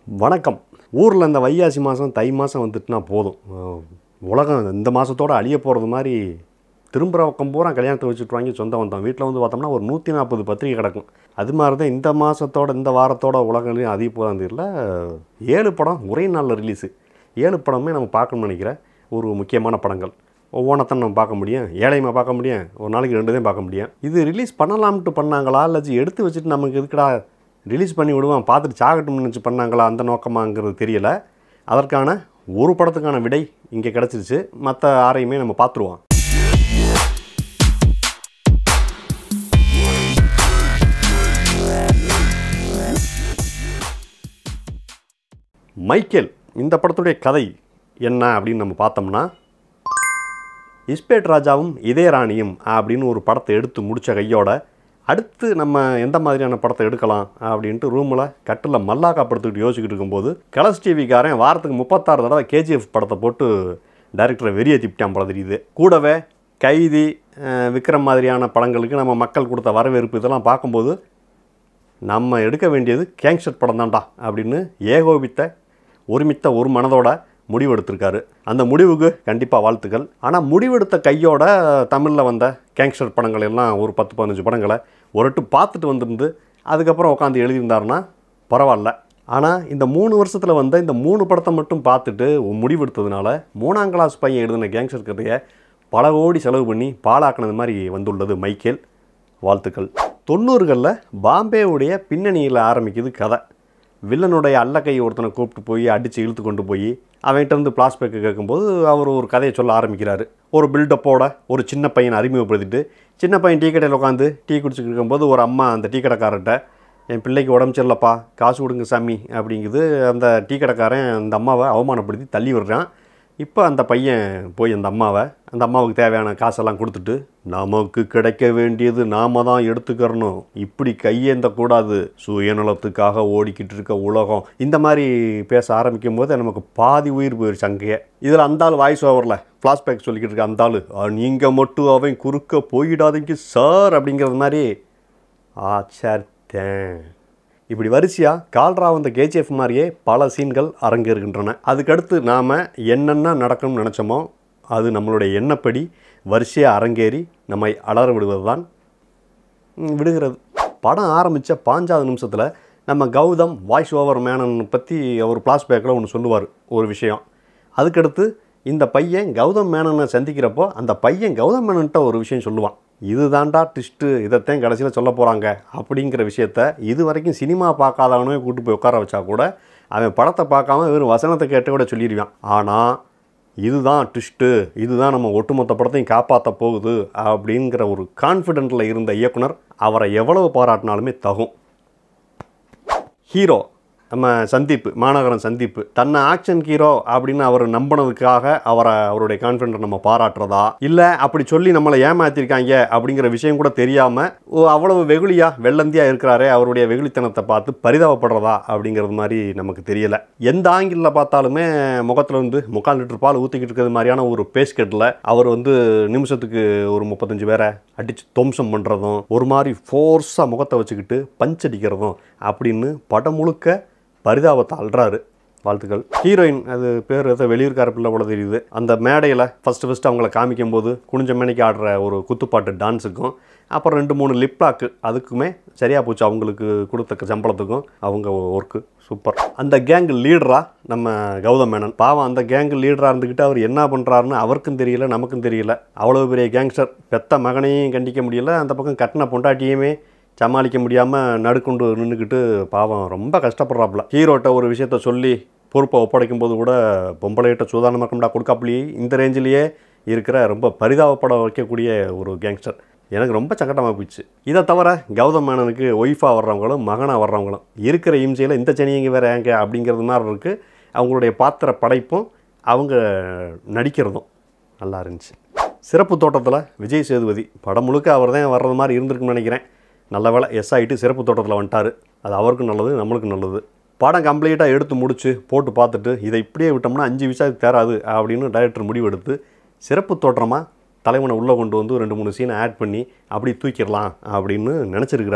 வணக்கம். ஊரில் இந்த வைகாசி மாதம் தை மாதம் வந்துட்டுனா போதும், உலகம் இந்த மாதத்தோடு அழிய போகிறது மாதிரி திரும்புகிற பக்கம் பூரா கல்யாணத்தை வச்சுட்டுருவாங்க. சொந்தம் வந்தோம் வீட்டில் வந்து பார்த்தோம்னா ஒரு 140 பத்திரிகை கிடக்கும். அது மாதிரி தான் இந்த மாதத்தோட இந்த வாரத்தோட உலகங்களையும் அதிக போதான் தெரியல. 7 படம் ஒரே நாளில் ரிலீஸு. 7 படமே நம்ம பார்க்கணும்னு நினைக்கிறேன். ஒரு முக்கியமான படங்கள் ஒவ்வொன்றத்தை நம்ம பார்க்க முடியும். ஏழையமாக பார்க்க முடியும், ஒரு நாளைக்கு 2 தான் பார்க்க முடியும். இது ரிலீஸ் பண்ணலாம்ட்டு பண்ணாங்களா இல்லை எடுத்து வச்சுட்டு நமக்கு எதுக்குடா ரிலீஸ் பண்ணி விடுவான் பார்த்துட்டு சாகட்டும்னு நினச்சி பண்ணாங்களா அந்த நோக்கமாங்கிறது தெரியல. அதற்கான ஒரு படத்துக்கான விடை இங்கே கிடச்சிருச்சு. மற்ற ஆரையுமே நம்ம பார்த்துருவோம். மைக்கேல் இந்த படத்துடைய கதை என்ன அப்படின்னு நம்ம பார்த்தோம்னா, இஸ்பேட் ராஜாவும் இதயராணியும் அப்படின்னு ஒரு படத்தை எடுத்து முடித்த கையோட அடுத்து நம்ம எந்த மாதிரியான படத்தை எடுக்கலாம் அப்படின்ட்டு ரூமில் கட்டில் மல்லாக்கா படுத்துக்கிட்டு யோசிச்சுக்கிட்டு இருக்கும்போது கலர்ஸ் டிவிக்காரன் வாரத்துக்கு 36 தடவை கேஜிஎஃப் படத்தை போட்டு டைரக்டரை வெறியேற்றிட்டான் போல தெரியுது. கூடவே கைதி, விக்ரம் மாதிரியான படங்களுக்கு நம்ம மக்கள் கொடுத்த வரவேற்பு இதெல்லாம் பார்க்கும்போது நம்ம எடுக்க வேண்டியது கேங்ஸ்டர் படம் தான்டா அப்படின்னு ஏகோபித்த ஒருமித்த ஒரு மனதோட முடிவெடுத்திருக்காரு. அந்த முடிவுக்கு கண்டிப்பாக வாழ்த்துக்கள். ஆனால் முடிவெடுத்த கையோட தமிழில் வந்த கேங்ஸ்டர் படங்கள் எல்லாம் ஒரு 10-15 படங்களை ஒருட்டு பார்த்துட்டு வந்துருந்து அதுக்கப்புறம் உட்காந்து எழுதியிருந்தாருன்னா பரவாயில்ல. ஆனால் இந்த 3 வருஷத்தில் வந்த இந்த 3 படத்தை மட்டும் பார்த்துட்டு முடிவெடுத்ததுனால 3ஆம் கிளாஸ் பையன் எழுதின கேங்ஸ்டர் கதையை பல கோடி செலவு பண்ணி பாழாக்கினது மாதிரி வந்துள்ளது மைக்கேல். வாழ்த்துக்கள். 90களில் பாம்பேவுடைய பின்னணியில் ஆரம்பிக்குது கதை. வில்லனுடைய அல்லக்கை ஒருத்தனை கூப்பிட்டு போய் அடித்து இழுத்து கொண்டு போய் அவன்கிட்ட இருந்து பிளாஸ்பேக்கு கேட்கும்போது அவர் ஒரு கதையை சொல்ல ஆரம்பிக்கிறாரு. ஒரு பில்டப்போட ஒரு சின்ன பையனை அறிமுகப்படுத்திட்டு சின்ன பையன் டீ கடையில் உட்காந்து டீ குடிச்சுட்டு இருக்கும்போது ஒரு அம்மா அந்த டீ கடைக்காரர்கிட்ட என் பிள்ளைக்கு உடம்பு சரியில்லப்பா காசு கொடுங்க சாமி அப்படிங்குது. அந்த டீ கடைக்காரன் அந்த அம்மாவை அவமானப்படுத்தி தள்ளி விடுறான். இப்போ அந்த பையன் போய் அந்த அம்மாவுக்கு தேவையான காசெல்லாம் கொடுத்துட்டு நமக்கு கிடைக்க வேண்டியது நாம தான் எடுத்துக்கிறணும், இப்படி கையேந்தக்கூடாது, சுயநலத்துக்காக ஓடிக்கிட்டு இருக்க உலகம், இந்த மாதிரி பேச ஆரம்பிக்கும் போது நமக்கு பாதி உயிர் போயிடுச்சு அங்கேயே. இதில் அந்த ஆள் வாய்ஸ் ஓவரில் ஃப்ளாஷ்பேக் சொல்லிக்கிட்டு இருக்க அந்த ஆள் நீங்கள் மட்டும் அவன் குறுக்க போயிடாதீங்க சார் அப்படிங்கிறது மாதிரி ஆச்சேன். இப்படி வரிசையாக கால்ரா வந்த கேஜிஎஃப் மாதிரியே பல சீன்கள் அரங்கேறுகின்றன. அதுக்கடுத்து நாம் என்னென்ன நடக்கணும்னு நினச்சோமோ அது நம்மளுடைய எண்ணப்படி வரிசையாக அரங்கேறி நம்மை அலற விடுவது தான் விடுகிறது. படம் ஆரம்பித்த 5வது நிமிஷத்தில் நம்ம கௌதம் வாய்ஸ் ஓவர் மேனன் பற்றி ஒரு ஃப்ளாஷ்பேக்கில் ஒன்று சொல்லுவார் ஒரு விஷயம். அதுக்கடுத்து இந்த பையன் கௌதம் மேனனை சந்திக்கிறப்போ அந்த பையன் கௌதம் மேனன்ட்ட ஒரு விஷயம் சொல்லுவான். இது தாண்டா ட்விஸ்ட்டு, இதைத்தான் கடைசியில் சொல்ல போகிறாங்க அப்படிங்கிற விஷயத்த இது வரைக்கும் சினிமா பார்க்காதவனே கூப்பிட்டு போய் உட்கார வச்சா கூட அவன் படத்தை பார்க்காம வெறும் வசனத்தை கேட்ட கூட சொல்லிடுவான். ஆனால் இதுதான் ட்விஸ்ட்டு, இதுதான் நம்ம ஒட்டுமொத்த படத்தையும் காப்பாற்ற போகுது அப்படிங்கிற ஒரு கான்ஃபிடென்ட்டில் இருந்த இயக்குனர் அவரை எவ்வளவு பாராட்டினாலுமே தகும். ஹீரோ நம்ம சந்தீப், மாநகரம் சந்தீப் தன்னை ஆக்ஷன் ஹீரோ அப்படின்னு அவர் நம்பினதுக்காக அவருடைய கான்ஃபிடென்ட்டை நம்ம பாராட்டுறதா இல்லை அப்படி சொல்லி நம்மளை ஏமாற்றிருக்காங்க அப்படிங்கிற விஷயம் கூட தெரியாமல் அவ்வளவு வெகுளியாக வெள்ளந்தியாக இருக்கிறாரே அவருடைய வெகுளித்தனத்தை பார்த்து பரிதாபப்படுறதா அப்படிங்கிறது மாதிரி நமக்கு தெரியலை. எந்த ஆங்கிளில் பார்த்தாலுமே முகத்தில் வந்து 3/4 லிட்டர் பால் ஊற்றிக்கிட்டு இருக்கிறது மாதிரியான ஒரு பேஸ்கெட்டில் அவர் வந்து நிமிஷத்துக்கு ஒரு 35 பேரை அடித்து துவம்சம் பண்ணுறதும் ஒரு மாதிரி ஃபோர்ஸாக முகத்தை வச்சுக்கிட்டு பஞ்ச் அடிக்கிறதும் அப்படின்னு படம் முழுக்க பரிதாபத்தை அல்றாரு. வாழ்த்துக்கள். ஹீரோயின் அது பேர் ஏதோ வெளியூர்கார பிள்ளை போல தெரியுது. அந்த மேடையில் ஃபஸ்ட்டு அவங்கள காமிக்கும் போது குனிஞ்ச மேனைக்கு ஆடுற ஒரு குத்துப்பாட்டு டான்ஸுக்கும் அப்புறம் 2-3 லிப்லாக்கு அதுக்குமே சரியாக போச்சு. அவங்களுக்கு கொடுத்த சம்பளத்துக்கும் அவங்க ஒர்க்கு சூப்பர். அந்த கேங் லீடராக நம்ம கௌதம் மேனன் பாவம் அந்த கேங் லீடராக இருந்துக்கிட்டு அவர் என்ன பண்ணுறாருன்னு அவருக்கும் தெரியல நமக்கும் தெரியல. அவ்வளோ பெரிய கேங்ஸ்டர் பெத்த மகனையும் கண்டிக்க முடியல, அந்த பக்கம் கட்டின பொண்டாட்டியுமே சமாளிக்க முடியாமல் நடுக்கொண்டு நின்றுக்கிட்டு பாவம் ரொம்ப கஷ்டப்படுறாப்புல. ஹீரோட்ட ஒரு விஷயத்த சொல்லி பொறுப்பை ஒப்படைக்கும் போது கூட பொம்பளைகிட்ட சூதானமாக இருக்கா கொடுக்காப்புலேயே இந்த ரேஞ்சிலேயே இருக்கிற ரொம்ப பரிதாபப்பட வைக்கக்கூடிய ஒரு கேங்ஸ்டர். எனக்கு ரொம்ப சங்கடமாக போயிடுச்சு. இதை தவிர கௌதம் மேனனுக்கு ஒய்ஃபாக வர்றவங்களும் மகனாக வர்றவங்களும் இருக்கிற இம்சையில் இந்த சனியங்க வேறு ஏங்க அப்படிங்கிறது மாதிரி இருக்குது. அவங்களுடைய பாத்திர படைப்பும் அவங்க நடிக்கிறதும் நல்லா இருந்துச்சு. சிறப்பு தோட்டத்தில் விஜய் சேதுபதி படம் முழுக்க அவர் தான் வர்றது மாதிரி இருந்திருக்குன்னு நினைக்கிறேன். நல்ல வேலை எஸ் ஆகிட்டு சிறப்பு தோட்டத்தில் வந்துட்டார். அது அவருக்கும் நல்லது நம்மளுக்கும் நல்லது. படம் கம்ப்ளீட்டாக எடுத்து முடித்து போட்டு பார்த்துட்டு இதை இப்படியே விட்டோம்னா 5 விசாவுக்கு தேராது அப்படின்னு டைரக்டர் முடிவெடுத்து சிறப்பு தோற்றமாக தலைவனை உள்ளே கொண்டு வந்து 2-3 சீனை ஆட் பண்ணி அப்படி தூக்கிடலாம் அப்படின்னு நினச்சிருக்கிறாரு.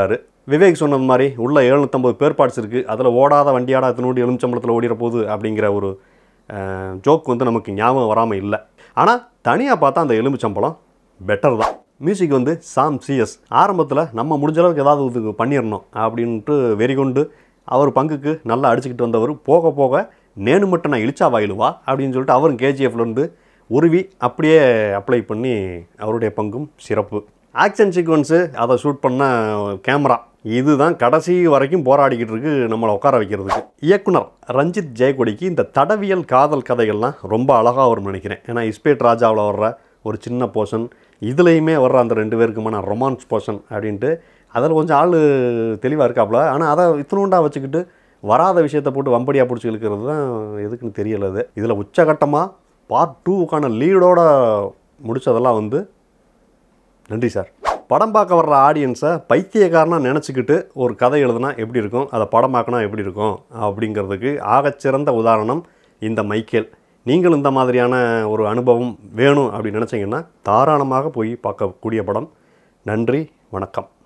விவேக் சொன்னது மாதிரி உள்ள 750 பேர் பார்ட்ஸ் இருக்குது, அதில் ஓடாத வண்டியாடா எத்தனோடு எலுமிச்சம்பழத்தில் ஓடிற போகுது அப்படிங்கிற ஒரு ஜோக் வந்து நமக்கு ஞாபகம் வராமல் இல்லை. ஆனால் தனியாக பார்த்தா அந்த எலுமிச்சம்பழம் பெட்டர் தான். மியூசிக் வந்து Sam.C.S. ஆரம்பத்தில் நம்ம முடிஞ்ச அளவுக்கு ஏதாவது இது பண்ணிடணும் அப்படின்ட்டு வெறி கொண்டு அவர் பங்குக்கு நல்லா அடிச்சுக்கிட்டு வந்தவர் போக போக நேனு மட்டும் நான் இழிச்சா வாயிலுவா அப்படின்னு சொல்லிட்டு அவரும் கேஜிஎஃப்லேருந்து உருவி அப்படியே அப்ளை பண்ணி அவருடைய பங்கும் சிறப்பு. ஆக்ஷன் சீக்வன்ஸு, அதை ஷூட் பண்ண கேமரா, இதுதான் கடைசி வரைக்கும் போராடிக்கிட்டு இருக்கு நம்மளை உட்கார வைக்கிறதுக்கு. இயக்குனர் ரஞ்சித் ஜெயக்கொடிக்கு இந்த தடவியல் காதல் கதைகள்லாம் ரொம்ப அழகாக வரும்னு நினைக்கிறேன். ஏன்னா இஸ்பேட் ராஜாவில் வர்ற ஒரு சின்ன போர்ஷன், இதுலேயுமே வர்ற அந்த 2 பேருக்குமான ரொமான்ஸ் போர்ஷன் அப்படின்ட்டு அதில் கொஞ்சம் ஆள் தெளிவாக இருக்காப்புல. ஆனால் அதை இத்தினோண்டா வச்சுக்கிட்டு வராத விஷயத்தை போட்டு வம்படியாக பிடிச்சி இழுக்கிறது தான் எதுக்குன்னு தெரியலை. இதில் உச்சகட்டமாக பார்ட் 2க்கான லீடோட முடித்ததெல்லாம் வந்து நன்றி சார். படம் பார்க்க வர்ற ஆடியன்ஸை பைத்தியக்காரனாக நினச்சிக்கிட்டு ஒரு கதை எழுதுனா எப்படி இருக்கும், அதை படம் பார்க்கணும் எப்படி இருக்கும் அப்படிங்கிறதுக்கு ஆகச்சிறந்த உதாரணம் இந்த மைக்கேல். நீங்களும் இந்த மாதிரியான ஒரு அனுபவம் வேணும் அப்படின்னு நினச்சிங்கன்னா தாராளமாக போய் பார்க்கக்கூடிய படம். நன்றி, வணக்கம்.